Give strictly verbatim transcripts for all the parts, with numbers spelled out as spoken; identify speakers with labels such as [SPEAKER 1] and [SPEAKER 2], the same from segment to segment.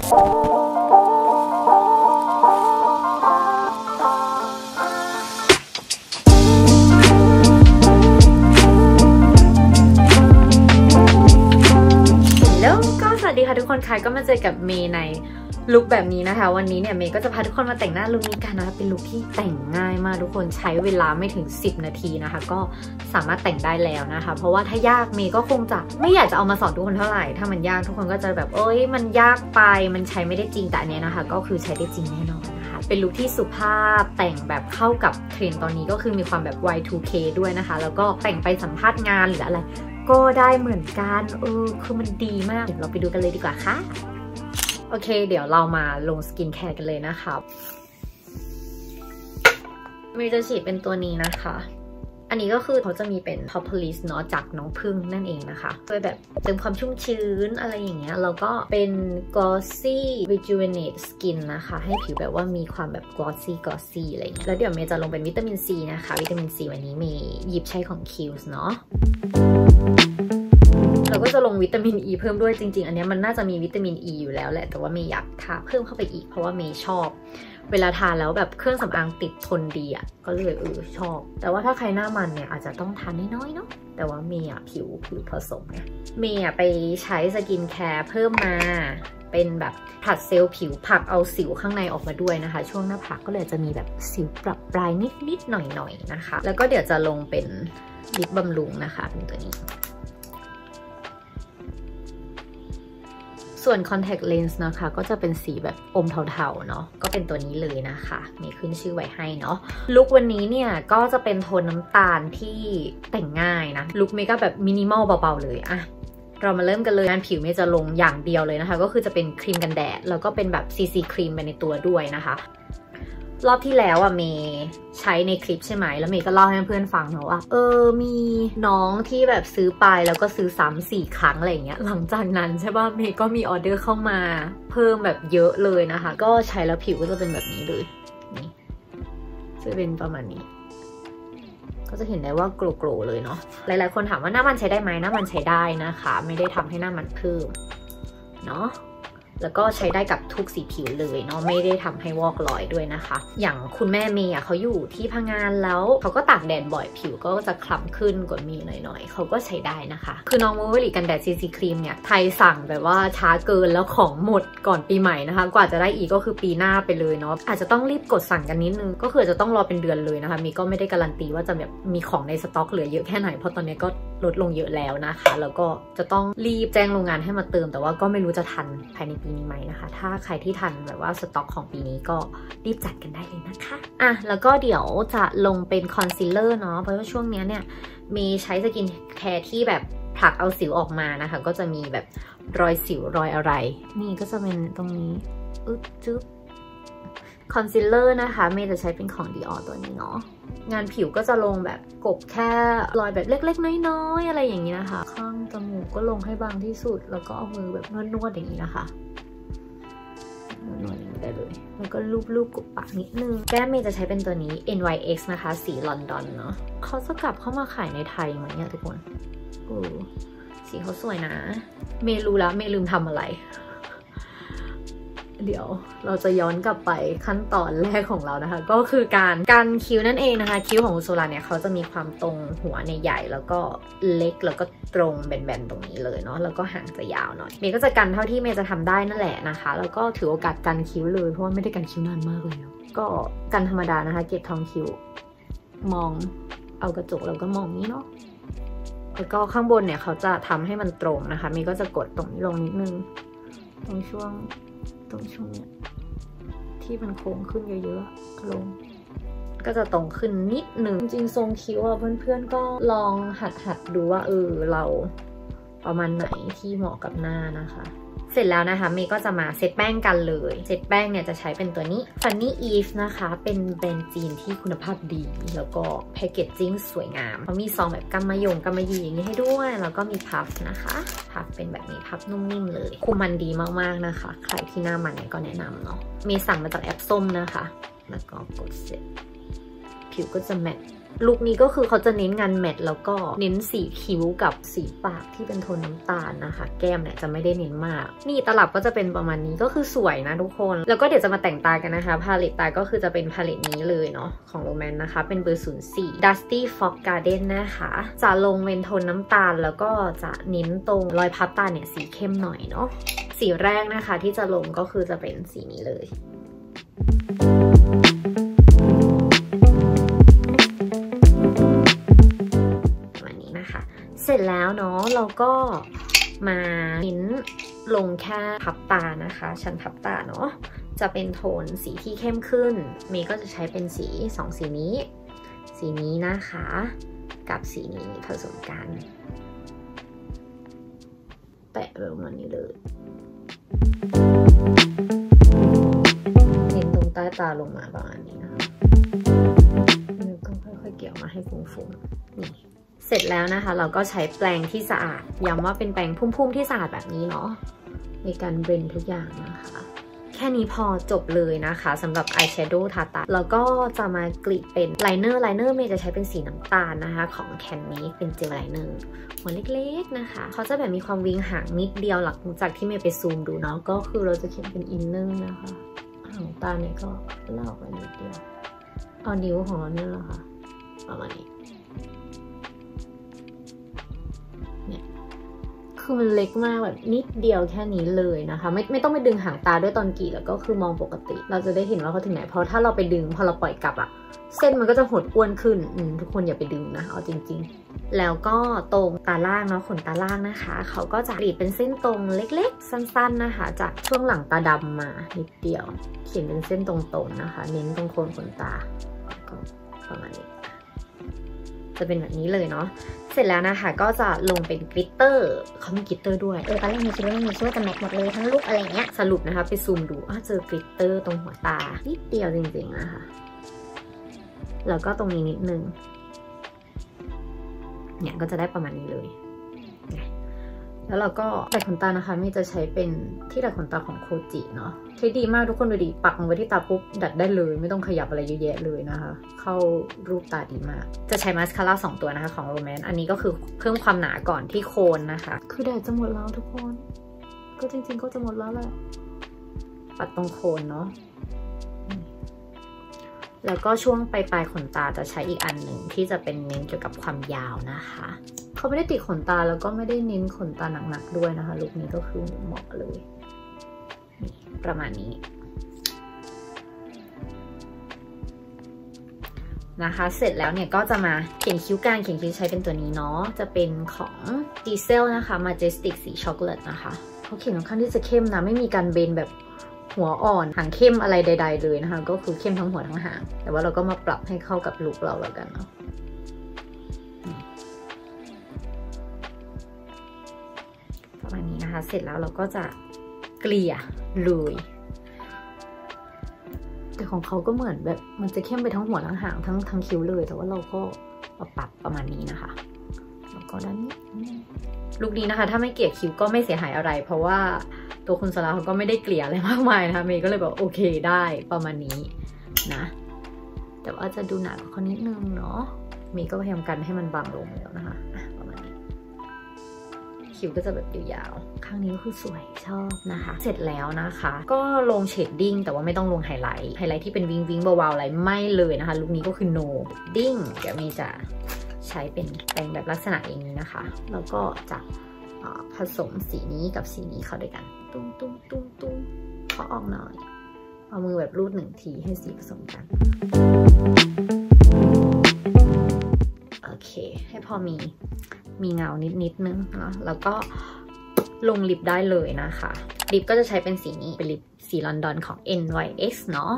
[SPEAKER 1] สวัสดีค่ะทุกคนค่ะก็มาเจอกับเมย์ในลุคแบบนี้นะคะวันนี้เนี่ยเมย์ก็จะพาทุกคนมาแต่งหน้าลุคนี้กันนะคะเป็นลุคที่แต่งง่ายมากทุกคนใช้เวลาไม่ถึงสิบนาทีนะคะก็สามารถแต่งได้แล้วนะคะเพราะว่าถ้ายากเมย์ก็คงจะไม่อยากจะเอามาสอนทุกคนเท่าไหร่ถ้ามันยากทุกคนก็จะแบบเอ้ยมันยากไปมันใช้ไม่ได้จริงแต่อันนี้นะคะก็คือใช้ได้จริงแน่นอนนะคะเป็นลุคที่สุภาพแต่งแบบเข้ากับเทรนด์ตอนนี้ก็คือมีความแบบ วาย ทู เค ด้วยนะคะแล้วก็แต่งไปสัมภาษณ์งานหรืออะไรก็ได้เหมือนกันเออคือมันดีมากเดี๋ยวเราไปดูกันเลยดีกว่าค่ะโอเคเดี๋ยวเรามาลงสกินแคร์กันเลยนะคะมีจะฉีดเป็นตัวนี้นะคะอันนี้ก็คือเขาจะมีเป็น Propolis เนาะจากน้องพึ่งนั่นเองนะคะเพื่อแบบเติมความชุ่มชื้นอะไรอย่างเงี้ยแล้วก็เป็น Glossy Rejuvenate Skin นะคะให้ผิวแบบว่ามีความแบบ Glossy Glossy อะไรอย่างเงี้ยแล้วเดี๋ยวเมย์จะลงเป็นวิตามินซีนะคะวิตามินซีวันนี้เมย์หยิบใช้ของ Kiehl's เนาะเราก็จะลงวิตามินอ e ีเพิ่มด้วยจริงๆอันนี้มันน่าจะมีวิตามินอ e ีอยู่แล้วแหละแต่ว่าเมย์อยากทาเพิ่มเข้าไปอีกเพราะว่าเมย์ชอบเวลาทาแล้วแบบเครื่องสำอางติดทนดีอ่ะก็เลยเออชอบแต่ว่าถ้าใครหน้ามันเนี่ยอาจจะต้องทานน้อยๆเนาะแต่ว่าเมย์ผิวผิวผสมเนี่ยเมย์ไปใช้สกินแคร์เพิ่มมาเป็นแบบผลัดเซลล์ผิวผลักเอาสิวข้างในออกมาด้วยนะคะช่วงหน้าผากก็เลยจะมีแบบสิวปรับปลายนิดๆหน่อยๆนะคะแล้วก็เดี๋ยวจะลงเป็นลิปบำรุงนะคะเป็นตัวนี้ส่วน contact lens นะคะก็จะเป็นสีแบบอมเทาๆเนาะก็เป็นตัวนี้เลยนะคะมีขึ้นชื่อไว้ให้เนาะลุควันนี้เนี่ยก็จะเป็นโทนน้ำตาลที่แต่งง่ายนะลุคเมย์ก็แบบมินิมอลเบาๆเลยอะเรามาเริ่มกันเลยงานผิวเมย์จะลงอย่างเดียวเลยนะคะก็คือจะเป็นครีมกันแดดแล้วก็เป็นแบบ ซี ซี ครีมไปในตัวด้วยนะคะรอบที่แล้วอะเมย์ใช้ในคลิปใช่ไหมแล้วเมย์ก็เล่าให้เพื่อนฟังเนาะว่าเออมีน้องที่แบบซื้อไปแล้วก็ซื้อซ้ำสี่ครั้งอะไรอย่างเงี้ยหลังจากนั้นใช่ป่ะเมย์ก็มีออเดอร์เข้ามาเพิ่มแบบเยอะเลยนะคะก็ใช้แล้วผิวก็จะเป็นแบบนี้เลยนี่จะเป็นประมาณนี้ก็จะเห็นได้ว่าโกลๆเลยเนาะหลายๆคนถามว่าหน้ามันใช้ได้ไหมหน้ามันใช้ได้นะคะไม่ได้ทำให้หน้ามันเพิ่มเนาะแล้วก็ใช้ได้กับทุกสีผิวเลยเนาะไม่ได้ทำให้วอกรอยด้วยนะคะอย่างคุณแม่เมย์เขาอยู่ที่พังงานแล้วเขาก็ตากแดดบ่อยผิวก็จะคล้ำขึ้นกว่ามีหน่อยๆเขาก็ใช้ได้นะคะคือน้องมูเวลีกันแดด ซี ซี ครีมเนี่ยไทยสั่งแบบว่าช้าเกินแล้วของหมดก่อนปีใหม่นะคะกว่าจะได้อีกก็คือปีหน้าไปเลยเนาะอาจจะต้องรีบกดสั่งกันนิดนึงก็คือจะต้องรอเป็นเดือนเลยนะคะมีก็ไม่ได้การันตีว่าจะแบบมีของในสต็อกเหลือเยอะแค่ไหนเพราะตอนนี้ก็ลดลงเยอะแล้วนะคะแล้วก็จะต้องรีบแจ้งโรงงานให้มาเติมแต่ว่าก็ไม่รู้จะทันภายในปีนี้ไหมนะคะถ้าใครที่ทันแบบว่าสต็อกของปีนี้ก็รีบจัดกันได้เลยนะคะอ่ะแล้วก็เดี๋ยวจะลงเป็นคอนซีลเลอร์เนาะเพราะว่าช่วงนี้เนี่ยมีใช้สกินแคร์ที่แบบผลักเอาสิวออกมานะคะก็จะมีแบบรอยสิวรอยอะไรนี่ก็จะเป็นตรงนี้อึ๊บจึ๊บคอนซีลเลอร์นะคะเมย์จะใช้เป็นของ Dior ตัวนี้เนาะงานผิวก็จะลงแบบกบแค่รอยแบบเล็กๆน้อยๆอะไรอย่างนี้นะคะข้างจมูกก็ลงให้บางที่สุดแล้วก็เอามือแบบนวดๆอย่างนี้นะคะนวดอย่างนี้ได้เลยแล้วก็ลูบๆกบปากนิดนึงแก้มเมย์จะใช้เป็นตัวนี้ เอ็น วาย เอ็กซ์ นะคะสีลอนดอนเนาะเขาจะกลับเข้ามาขายในไทยไหมเนี่ยทุกคนโอ้สีเขาสวยนะเมย์รู้แล้วเมย์ลืมทำอะไรเดี๋ยวเราจะย้อนกลับไปขั้นตอนแรกของเรานะคะก็คือการกันคิ้วนั่นเองนะคะคิ้วของโซลาเนี่ยเขาจะมีความตรงหัวในใหญ่แล้วก็เล็กแล้วก็ตรงแบนๆตรงนี้เลยเนาะแล้วก็หางจะยาวหน่อยเมย์ก็จะกันเท่าที่เมย์จะทำได้นั่นแหละนะคะแล้วก็ถือโอกาสกันคิ้วเลยเพราะว่าไม่ได้กันคิ้วนานมากเลยก็กันธรรมดานะคะเก็บทองคิ้วมองเอากระจกแล้วก็มองนี้เนาะแล้วก็ข้างบนเนี่ยเขาจะทำให้มันตรงนะคะเมย์ก็จะกดตรงนี้ลงนิดนึงตรงช่วงตรงช่วงเนี้ยที่มันโค้งขึ้นเยอะๆลงก็จะตรงขึ้นนิดหนึ่งจริงๆทรงคิ้วอ่ะเพื่อนๆก็ลองหัดหัดดูว่าเออเราประมาณไหนที่เหมาะกับหน้านะคะเสร็จแล้วนะคะเมย์ก็จะมาเซตแป้งกันเลยเซตแป้งเนี่ยจะใช้เป็นตัวนี้ Funny Eve นะคะเป็นแบรนด์จีนที่คุณภาพดีแล้วก็แพคเกจจิ้งสวยงามเขามีซองแบบกำมะหยงกำมะหยี่อย่างนี้ให้ด้วยแล้วก็มีพัฟนะคะพัฟเป็นแบบนี้พัฟนุ่มนิ่มเลยคุมมันดีมากๆนะคะใครที่หน้ามันเนี่ยก็แนะนำเนาะเมย์สั่งมาจากแอปส้มนะคะแล้วก็กดเสร็จผิวก็จะแมตต์ลุคนี้ก็คือเขาจะเน้นงานแมทแล้วก็เน้นสีคิ้วกับสีปากที่เป็นโทนน้ำตาลนะคะแก้มเนี่ยจะไม่ได้เน้นมากนี่ตลับก็จะเป็นประมาณนี้ก็คือสวยนะทุกคนแล้วก็เดี๋ยวจะมาแต่งตากันนะคะพาเลตตาก็คือจะเป็นพาเลตนี้เลยเนาะของโรแมนนะคะเป็นเบอร์ศูนย์สี่ Dusty Fox Garden นะคะจะลงเป็นโทนน้ำตาลแล้วก็จะเน้นตรงรอยพับตาเนี่ยสีเข้มหน่อยเนาะสีแรกนะคะที่จะลงก็คือจะเป็นสีนี้เลยเสร็จแล้วเนาะเราก็มาเน้นลงแค่พับตานะคะชั้นพับตาเนาะจะเป็นโทนสีที่เข้มขึ้นเมย์ก็จะใช้เป็นสีสองสีนี้สีนี้นะคะกับสีนี้ผสมกันแปะแบบนี้เลยเน้นตรงใต้ตาลงมาประมาณนี้นะคะแล้วก็ค่อยๆเกี่ยวมาให้ฟุ้งๆนี่เสร็จแล้วนะคะเราก็ใช้แปรงที่สะอาดย้ำว่าเป็นแปรงพุ่มๆที่สะอาดแบบนี้เนาะในการเบรนทุกอย่างนะคะแค่นี้พอจบเลยนะคะสำหรับอายแชโดว์ทาตาแล้วก็จะมากรีดเป็นไลเนอร์ไลเนอร์เมย์จะใช้เป็นสีน้ำตาลนะคะของแคนนี้เป็นเจลไลเนอร์หัวเล็กๆนะคะเขาจะแบบมีความวิงหางนิดเดียวหลังจากที่เมย์ไปซูมดูเนาะก็คือเราจะเขียนเป็นอินเนอร์นะคะหางตาเนี่ยก็ลอกไปนิดเดียวเอานิ้วของเราเนี่ยแหละค่ะประมาณนี้คือมันเล็กมากแบบนิดเดียวแค่นี้เลยนะคะไม่ไม่ต้องไปดึงหางตาด้วยตอนกรีดแล้วก็คือมองปกติเราจะได้เห็นว่าเขาถึงไหนเพราะถ้าเราไปดึงพอเราปล่อยกลับอะเส้นมันก็จะหดอ้วนขึ้นทุกคนอย่าไปดึงนะเอาจริงๆแล้วก็ตรงตาล่างเนาะขนตาล่างนะคะเขาก็จะกรีดเป็นเส้นตรงเล็กๆสั้นๆนะคะจากช่วงหลังตาดำมานิดเดียวเขียนเป็นเส้นตรงๆนะคะเน้นตรงโคนขนตาก็ประมาณนี้จะเป็นแบบนี้เลยเนาะเสร็จแล้วนะคะก็จะลงเป็นกลิตเตอร์เขามีกลิตเตอร์ด้วยเออตอนแรกมีคิดว่าไม่มีคิดว่าจะแมทหมดเลยทั้งลูกอะไรเงี้ยสรุปนะคะไปซูมดูอ้าเจอกลิตเตอร์ตรงหัวตานิดเดียวจริงๆนะคะแล้วก็ตรงนี้นิดนึงเนี่ยก็จะได้ประมาณนี้เลยแล้วเราก็ดัดขนตานะคะไม่จะใช้เป็นที่ดัดขนตาของโคจิเนาะใช้ดีมากทุกคนดูดิปักลงไว้ที่ตาปุ๊บดัดได้เลยไม่ต้องขยับอะไรเยอะแยะเลยนะคะเข้ารูปตาดีมากจะใช้มาสคาร่าสองตัวนะคะของโรแมนอันนี้ก็คือเพิ่มความหนาก่อนที่โคนนะคะคือแดดจะหมดแล้วทุกคนก็จริงๆก็จะหมดแล้วแหละปัดตรงโคนเนาะแล้วก็ช่วงปลายปลายขนตาจะใช้อีกอันหนึ่งที่จะเป็นเน้นเกี่ยวกับความยาวนะคะเขาไม่ได้ติดขนตาแล้วก็ไม่ได้เน้นขนตาหนักๆด้วยนะคะลุคนี้ก็คือเหมาะเลยนี่ประมาณนี้นะคะเสร็จแล้วเนี่ยก็จะมาเขียนคิ้วกลางเขียนคิ้วใช้เป็นตัวนี้เนาะจะเป็นของดีเซลนะคะ Majestic สีช็อกโกแลตนะคะเขาเขียนค่อนข้างที่จะเข้มนะไม่มีการเบนแบบหัวอ่อนหางเข้มอะไรใดๆเลยนะคะก็คือเข้มทั้งหัวทั้งหางแต่ว่าเราก็มาปรับให้เข้ากับลุคเราแล้วกันเนาะประมาณนี้นะคะเสร็จแล้วเราก็จะเกลี่ยเลยแต่ของเขาก็เหมือนแบบมันจะเข้มไปทั้งหัวทั้งหางทั้งทั้งคิ้วเลยแต่ว่าเราก็ปรับประมาณนี้นะคะแล้วก็ด้านนี้ลุคนี้นะคะถ้าไม่เกลี่ยคิ้วก็ไม่เสียหายอะไรเพราะว่าตัวคุณสลาเขาก็ไม่ได้เกลี่ยอะไรมากมายนะคะเมย์ก็เลยแบบโอเคได้ประมาณนี้นะแต่ว่าจะดูหนากว่าเขานิดนึงเนาะเมย์ก็พยายามกันให้มันบางลงแล้วนะคะประมาณนี้คิ้วก็จะแบบยาวๆข้างนี้ก็คือสวยชอบนะคะเสร็จแล้วนะคะก็ลงเชดดิ้งแต่ว่าไม่ต้องลงไฮไลท์ไฮไลท์ที่เป็นวิงวิงเบาๆอะไรไม่เลยนะคะลุคนี้ก็คือ no ดิ้งเดี๋ยวเมย์จะใช้เป็นแปรงแบบลักษณะอย่างนี้นะคะแล้วก็จะผสมสีนี้กับสีนี้เข้าด้วยกันตุ้มตุ้มตุ้มตุ้มขอออกหน่อยเอามือแบบรูดหนึ่งทีให้สีผสมกันโอเคให้พอมีมีเงานิดนิดนึงเนาะแล้วก็ลงลิปได้เลยนะคะลิปก็จะใช้เป็นสีนี้เป็นลิปสีลอนดอนของ เอ็น วาย เอ็กซ์ เนาะ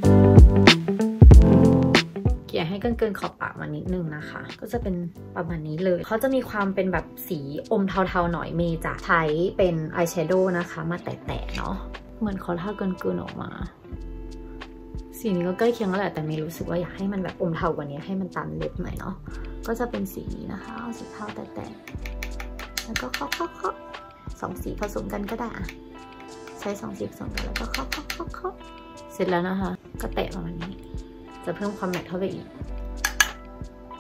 [SPEAKER 1] เกลี่ยให้เกินๆขอบปากมานิดนึงนะคะก็จะเป็นประมาณนี้เลยเขาจะมีความเป็นแบบสีอมเทาๆหน่อยเมย์จะใช้เป็นอายแชโดว์นะคะมาแตะๆเนาะเหมือนเขาทาเกินๆออกมาสีนี้ก็ใกล้เคียงแล้วแหละแต่เมย์รู้สึกว่าอยากให้มันแบบอมเทากว่านี้ให้มันตามเล็บหน่อยเนาะก็จะเป็นสีนี้นะคะเอาสีเทาแตะๆแล้วก็เคาะๆๆสองสีผสมกันก็ได้ใช้สองสีผสมกันแล้วก็เคาะๆๆเสร็จแล้วนะคะก็แตะประมาณนี้จะเพิ่มความแมทเข้าไปอีก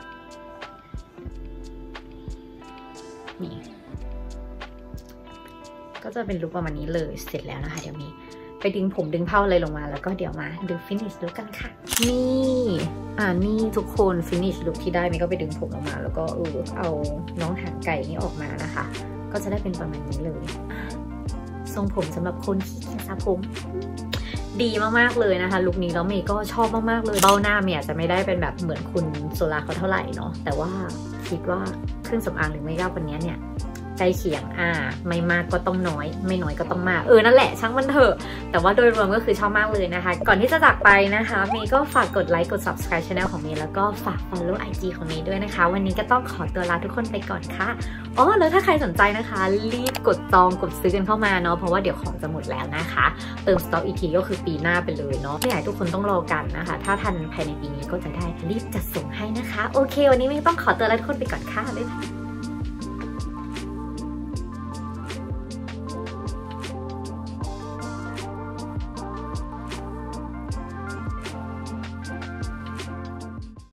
[SPEAKER 1] ก็จะเป็นลุคประมาณนี้เลยเสร็จแล้วนะคะเดี๋ยวมีไปดึงผมดึงเผ้าอะไรลงมาแล้วก็เดี๋ยวมาดูฟินิชลุคกันค่ะนี่อ่านี่ทุกคนฟินิชลุคที่ได้มีก็ไปดึงผมลงมาแล้วก็เออเอาน้องหางไก่นี่ออกมานะคะก็จะได้เป็นประมาณนี้เลยทรงผมสำหรับคนที่สระผมดีมากๆเลยนะคะลุคนี้แล้วเมย์ก็ชอบมากๆเลยเบ้าหน้าเมย์อาจจะไม่ได้เป็นแบบเหมือนคุณโซลาเขาเท่าไหร่เนาะแต่ว่าคิดว่าเครื่องสำอางหรือเมคอัพวันนี้เนี่ยใกล้เคียงอ่าไม่มากก็ต้องน้อยไม่น้อยก็ต้องมากเออนั่นแหละช่างมันเถอะแต่ว่าโดยรวมก็คือชอบมากเลยนะคะก่อนที่จะจากไปนะคะเมย์ก็ฝากกดไลค์กด ซับสไครบ์ channel ของเมย์แล้วก็ฝาก follow ไอ จี ของเมย์ด้วยนะคะวันนี้ก็ต้องขอตัวลาทุกคนไปก่อนค่ะอ๋อแล้วถ้าใครสนใจนะคะรีบกดจองกดซื้อกันเข้ามาเนาะเพราะว่าเดี๋ยวของจะหมดแล้วนะคะเติมสต็อกอีกทีก็คือปีหน้าไปเลยเนาะไม่อยากให้ทุกคนต้องรอกันนะคะถ้าทันภายในปีนี้ก็จะได้รีบจัดส่งให้นะคะโอเควันนี้เมย์ต้องขอตัวลาทุกคนไปก่อนค่ะบ๊ายบาย